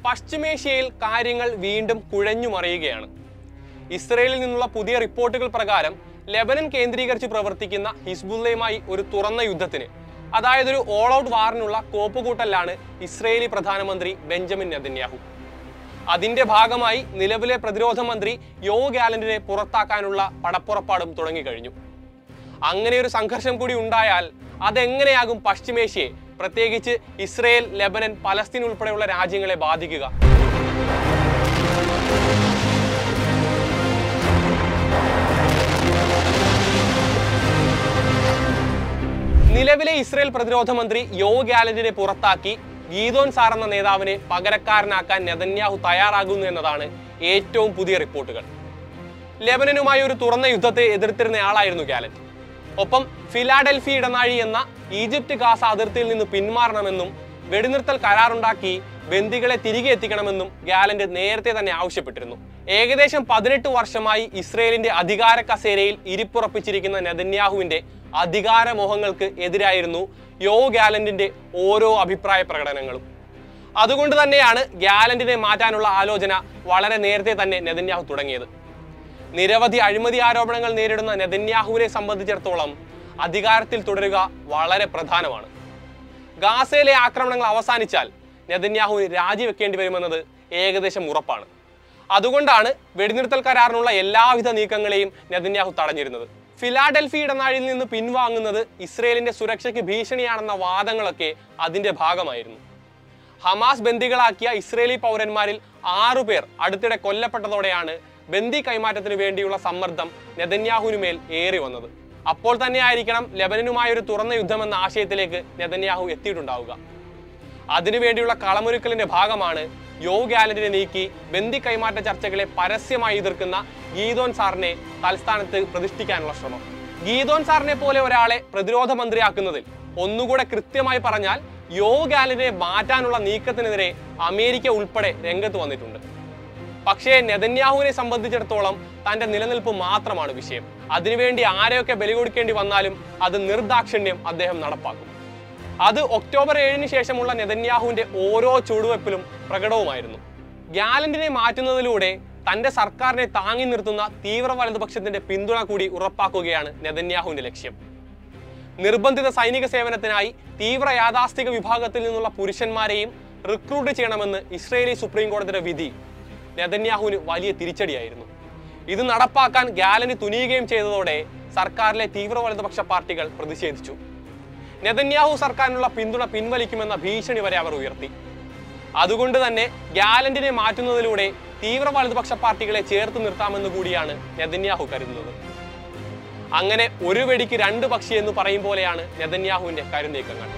പശ്ചിമേഷ്യയിൽ കാര്യങ്ങൾ വീണ്ടും കുഴഞ്ഞു മറിയുകയാണ്. ഇസ്രയേലിൽ നിന്നുള്ള പുതിയ റിപ്പോർട്ടുകൾ പ്രകാരം ലെബനൻ കേന്ദ്രീകരിച്ച് പ്രവർത്തിക്കുന്ന ഹിസ്ബുള്ളയുമായി ഒരു തുറന്ന യുദ്ധത്തിന്, അതായത് ഒരു ഓൾ ഔട്ട് വാറിനുള്ള കോപ്പുകൂട്ടലാണ് ഇസ്രയേലി പ്രധാനമന്ത്രി ബെഞ്ചമിൻ നെതന്യാഹു. അതിന്റെ ഭാഗമായി നിലവിലെ പ്രതിരോധ മന്ത്രി യോവ് ഗാലന്റിനെ പുറത്താക്കാനുള്ള പടപ്പുറപ്പാടും തുടങ്ങിക്കഴിഞ്ഞു. അങ്ങനെ ഒരു സംഘർഷം കൂടി ഉണ്ടായാൽ അതെങ്ങനെയാകും പശ്ചിമേഷ്യയെ, പ്രത്യേകിച്ച് ഇസ്രയേൽ, ലെബനൻ, പലസ്തീൻ ഉൾപ്പെടെയുള്ള രാജ്യങ്ങളെ ബാധിക്കുക? നിലവിലെ ഇസ്രയേൽ പ്രതിരോധ മന്ത്രി യോവ് ഗാലന്റിനെ പുറത്താക്കി ഗീദോൻ സാർ എന്ന നേതാവിനെ പകരക്കാരനാക്കാൻ നെതന്യാഹു തയ്യാറാകുന്നു എന്നതാണ് ഏറ്റവും പുതിയ റിപ്പോർട്ടുകൾ. ലെബനനുമായി ഒരു തുറന്ന യുദ്ധത്തെ എതിർത്തിരുന്ന ആളായിരുന്നു ഗാലന്റ്. ഒപ്പം ഫിലാഡൽഫി ഇടനാഴി എന്ന ഈജിപ്ത് ഗാസ അതിർത്തിയിൽ നിന്ന് പിന്മാറണമെന്നും വെടിനിർത്തൽ കരാറുണ്ടാക്കി ബന്ദികളെ തിരികെ എത്തിക്കണമെന്നും ഗാലന്റ് നേരത്തെ തന്നെ ആവശ്യപ്പെട്ടിരുന്നു. ഏകദേശം 18 വർഷമായി ഇസ്രയേലിന്റെ അധികാര കസേരയിൽ ഇരിപ്പുറപ്പിച്ചിരിക്കുന്ന നെതന്യാഹുവിന്റെ അധികാരമോഹങ്ങൾക്ക് എതിരായിരുന്നു യോവ് ഗാലന്റിന്റെ ഓരോ അഭിപ്രായ പ്രകടനങ്ങളും. അതുകൊണ്ട് തന്നെയാണ് ഗാലന്റിനെ മാറ്റാനുള്ള ആലോചന വളരെ നേരത്തെ തന്നെ നെതന്യാഹു തുടങ്ങിയത്. നിരവധി അഴിമതി ആരോപണങ്ങൾ നേരിടുന്ന നെതന്യാഹുവിനെ സംബന്ധിച്ചിടത്തോളം അധികാരത്തിൽ തുടരുക വളരെ പ്രധാനമാണ്. ഗാസയിലെ ആക്രമണങ്ങൾ അവസാനിച്ചാൽ നെതന്യാഹുവിന് രാജിവെക്കേണ്ടി വരുമെന്നത് ഏകദേശം ഉറപ്പാണ്. അതുകൊണ്ടാണ് വെടിനിർത്തൽ കരാറിനുള്ള എല്ലാവിധ നീക്കങ്ങളെയും നെതന്യാഹു തടഞ്ഞിരുന്നത്. ഫിലാഡൽഫി ഇടനാഴിയിൽ നിന്ന് പിൻവാങ്ങുന്നത് ഇസ്രയേലിന്റെ സുരക്ഷയ്ക്ക് ഭീഷണിയാണെന്ന വാദങ്ങളൊക്കെ അതിന്റെ ഭാഗമായിരുന്നു. ഹമാസ് ബന്ദികളാക്കിയ ഇസ്രയേലി പൗരന്മാരിൽ 6 പേർ അടുത്തിടെ കൊല്ലപ്പെട്ടതോടെയാണ് ബന്ദി കൈമാറ്റത്തിന് വേണ്ടിയുള്ള സമ്മർദ്ദം നെതന്യാഹുവിനുമേൽ ഏറി വന്നത്. അപ്പോൾ തന്നെ ആയിരിക്കണം ലെബനനുമായ ഒരു തുറന്ന യുദ്ധമെന്ന ആശയത്തിലേക്ക് നെതന്യാഹു എത്തിയിട്ടുണ്ടാവുക. അതിനുവേണ്ടിയുള്ള കളമൊരുക്കലിന്റെ ഭാഗമാണ് യോവ് ഗാലന്റിനെ നീക്കി ബന്ദി കൈമാറ്റ ചർച്ചകളെ പരസ്യമായി എതിർക്കുന്ന ഗീദോൻ സാറിനെ തൽസ്ഥാനത്ത് പ്രതിഷ്ഠിക്കാനുള്ള ശ്രമം. ഗീദോൻ സാറിനെ പോലെ ഒരാളെ പ്രതിരോധ മന്ത്രിയാക്കുന്നതിൽ ഒന്നുകൂടെ കൃത്യമായി പറഞ്ഞാൽ യോവ് ഗാലന്റിനെ മാറ്റാനുള്ള നീക്കത്തിനെതിരെ അമേരിക്ക ഉൾപ്പെടെ രംഗത്ത് വന്നിട്ടുണ്ട്. പക്ഷേ നെതന്യാഹുവിനെ സംബന്ധിച്ചിടത്തോളം തന്റെ നിലനിൽപ്പ് മാത്രമാണ് വിഷയം. അതിനുവേണ്ടി ആരെയൊക്കെ ബലി കൊടുക്കേണ്ടി വന്നാലും അത് നിർദാക്ഷിണ്യം അദ്ദേഹം നടപ്പാക്കും. അത് ഒക്ടോബർ 7-ന് ശേഷമുള്ള നെതന്യാഹുവിന്റെ ഓരോ ചുവടുവെപ്പിലും പ്രകടവുമായിരുന്നു. ഗാലന്റിനെ മാറ്റുന്നതിലൂടെ തന്റെ സർക്കാരിനെ താങ്ങി നിർത്തുന്ന തീവ്ര വലതുപക്ഷത്തിന്റെ പിന്തുണ കൂടി ഉറപ്പാക്കുകയാണ് നെതന്യാഹുവിന്റെ ലക്ഷ്യം. നിർബന്ധിത സൈനിക സേവനത്തിനായി തീവ്ര യാഥാസ്ഥിക വിഭാഗത്തിൽ നിന്നുള്ള പുരുഷന്മാരെയും റിക്രൂട്ട് ചെയ്യണമെന്ന് ഇസ്രയേലി സുപ്രീം കോടതിയുടെ വിധി നെതന്യാഹുവിന് വലിയ തിരിച്ചടിയായിരുന്നു. ഇത് നടപ്പാക്കാൻ ഗാലന്റ് തുനിയുകയും ചെയ്തതോടെ സർക്കാരിലെ തീവ്ര വലതുപക്ഷ പാർട്ടികൾ പ്രതിഷേധിച്ചു. നെതന്യാഹു സർക്കാരിനുള്ള പിന്തുണ പിൻവലിക്കുമെന്ന ഭീഷണി വരെ അവർ ഉയർത്തി. അതുകൊണ്ട് തന്നെ ഗാലന്റിനെ മാറ്റുന്നതിലൂടെ തീവ്ര വലതുപക്ഷ പാർട്ടികളെ ചേർത്ത് നിർത്താമെന്ന് കൂടിയാണ് നെതന്യാഹു കരുതുന്നത്. അങ്ങനെ ഒരു വെടിക്ക് 2 പക്ഷി എന്ന് പറയും പോലെയാണ് നെതന്യാഹുവിന്റെ കരുനീക്കങ്ങൾ.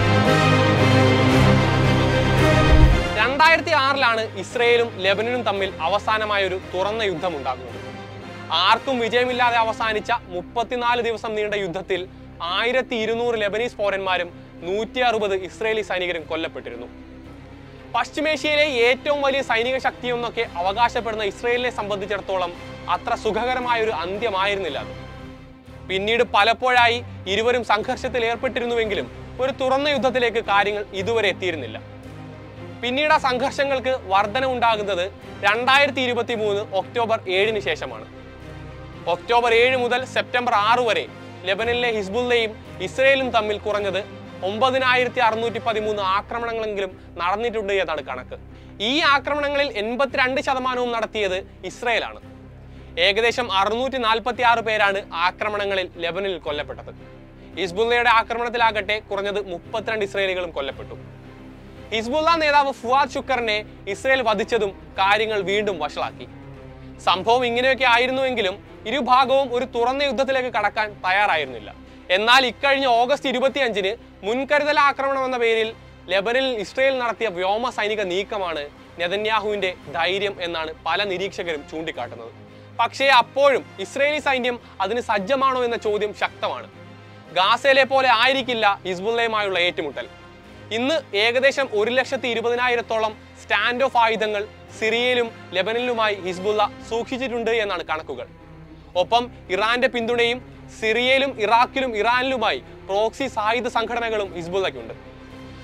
2006-ലാണ് ഇസ്രയേലും ലെബനനും തമ്മിൽ അവസാനമായ ഒരു തുറന്ന യുദ്ധം ഉണ്ടാകുന്നത്. ആർക്കും വിജയമില്ലാതെ അവസാനിച്ച 34 ദിവസം നീണ്ട യുദ്ധത്തിൽ 1200 ലെബനീസ് പൗരന്മാരും 160 ഇസ്രയേലി സൈനികരും കൊല്ലപ്പെട്ടിരുന്നു. പശ്ചിമേഷ്യയിലെ ഏറ്റവും വലിയ സൈനിക ശക്തിയെന്നൊക്കെ അവകാശപ്പെടുന്ന ഇസ്രയേലിനെ സംബന്ധിച്ചിടത്തോളം അത്ര സുഖകരമായ ഒരു അന്ത്യമായിരുന്നില്ല അത്. പിന്നീട് പലപ്പോഴായി ഇരുവരും സംഘർഷത്തിൽ ഏർപ്പെട്ടിരുന്നുവെങ്കിലും ഒരു തുറന്ന യുദ്ധത്തിലേക്ക് കാര്യങ്ങൾ ഇതുവരെ എത്തിയിരുന്നില്ല. പിന്നീട് ആ സംഘർഷങ്ങൾക്ക് വർധന ഉണ്ടാകുന്നത് 2023 ഒക്ടോബർ 7-ന് ശേഷമാണ്. ഒക്ടോബർ 7 മുതൽ സെപ്റ്റംബർ 6 വരെ ലെബനനിലെ ഹിസ്ബുള്ളയും ഇസ്രയേലും തമ്മിൽ കുറഞ്ഞത് 9613 ആക്രമണങ്ങളെങ്കിലും നടന്നിട്ടുണ്ട് എന്നാണ് കണക്ക്. ഈ ആക്രമണങ്ങളിൽ 82% നടത്തിയത് ഇസ്രയേലാണ്. ഏകദേശം 646 പേരാണ് ആക്രമണങ്ങളിൽ ലെബനനിൽ കൊല്ലപ്പെട്ടത്. ഹിസ്ബുള്ളയുടെ ആക്രമണത്തിലാകട്ടെ കുറഞ്ഞത് 32 ഇസ്രയേലികളും കൊല്ലപ്പെട്ടു. ഹിസ്ബുള്ള നേതാവ് ഫുവാദ് ഷുക്കറിനെ ഇസ്രയേൽ വധിച്ചതും കാര്യങ്ങൾ വീണ്ടും വഷളാക്കി. സംഭവം ഇങ്ങനെയൊക്കെ ആയിരുന്നുവെങ്കിലും ഇരുഭാഗവും ഒരു തുറന്ന യുദ്ധത്തിലേക്ക് കടക്കാൻ തയ്യാറായിരുന്നില്ല. എന്നാൽ ഇക്കഴിഞ്ഞ ഓഗസ്റ്റ് 25-ന് മുൻകരുതൽ ആക്രമണം എന്ന പേരിൽ ലെബനനിൽ ഇസ്രയേൽ നടത്തിയ വ്യോമ സൈനിക നീക്കമാണ് നെതന്യാഹുവിന്റെ ധൈര്യം എന്നാണ് പല നിരീക്ഷകരും ചൂണ്ടിക്കാട്ടുന്നത്. പക്ഷേ അപ്പോഴും ഇസ്രയേലി സൈന്യം അതിന് സജ്ജമാണോ എന്ന ചോദ്യം ശക്തമാണ്. ഗാസയിലെ പോലെ ആയിരിക്കില്ല ഹിസ്ബുള്ളയുമായുള്ള ഏറ്റുമുട്ടൽ. ഇന്ന് ഏകദേശം 1,20,000-ഓളം സ്റ്റാൻഡ് ഓഫ് ആയുധങ്ങൾ സിറിയയിലും ലെബനനിലുമായി ഹിസ്ബുള്ള സൂക്ഷിച്ചിട്ടുണ്ട് എന്നാണ് കണക്കുകൾ. ഒപ്പം ഇറാന്റെ പിന്തുണയും സിറിയയിലും ഇറാഖിലും ഇറാനിലുമായി പ്രോക്സി സായുധ സംഘടനകളും ഹിസ്ബുള്ളയ്ക്കുണ്ട്.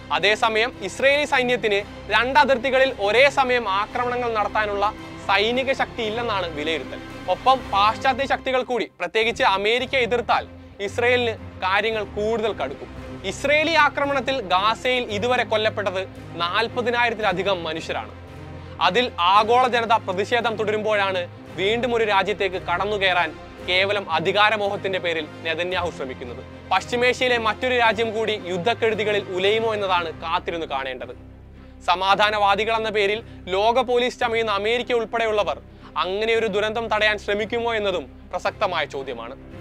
അതേസമയം ഇസ്രയേലി സൈന്യത്തിന് രണ്ട് അതിർത്തികളിൽ ഒരേ സമയം ആക്രമണങ്ങൾ നടത്താനുള്ള സൈനിക ശക്തി ഇല്ലെന്നാണ് വിലയിരുത്തൽ. ഒപ്പം പാശ്ചാത്യ ശക്തികൾ കൂടി, പ്രത്യേകിച്ച് അമേരിക്ക എതിർത്താൽ ഇസ്രയേലിന് കാര്യങ്ങൾ കൂടുതൽ കടുക്കും. ഇസ്രയേലി ആക്രമണത്തിൽ ഗാസയിൽ ഇതുവരെ കൊല്ലപ്പെട്ടത് 40,000-ലധികം മനുഷ്യരാണ്. അതിൽ ആഗോള ജനത പ്രതിഷേധം തുടരുമ്പോഴാണ് വീണ്ടും ഒരു രാജ്യത്തേക്ക് കടന്നു കയറാൻ കേവലം അധികാരമോഹത്തിന്റെ പേരിൽ നെതന്യാഹു ശ്രമിക്കുന്നത്. പശ്ചിമേഷ്യയിലെ മറ്റൊരു രാജ്യം കൂടി യുദ്ധക്കെടുതികളിൽ ഉലയുമോ എന്നതാണ് കാത്തിരുന്ന് കാണേണ്ടത്. സമാധാനവാദികൾ എന്ന പേരിൽ ലോക പോലീസ് ചമയുന്ന അമേരിക്ക ഉൾപ്പെടെയുള്ളവർ അങ്ങനെ ഒരു ദുരന്തം തടയാൻ ശ്രമിക്കുമോ എന്നതും പ്രസക്തമായ ചോദ്യമാണ്.